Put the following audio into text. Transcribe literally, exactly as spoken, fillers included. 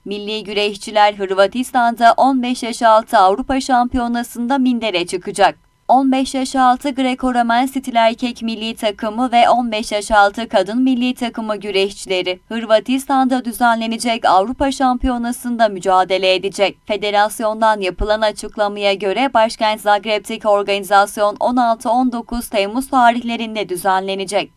Milli güreşçiler Hırvatistan'da on beş yaş altı Avrupa Şampiyonası'nda mindere çıkacak. on beş yaş altı Greco-Romen stil erkek milli takımı ve on beş yaş altı kadın milli takımı güreşçileri Hırvatistan'da düzenlenecek Avrupa Şampiyonası'nda mücadele edecek. Federasyondan yapılan açıklamaya göre başkent Zagreb'teki organizasyon on altı on dokuz Temmuz tarihlerinde düzenlenecek.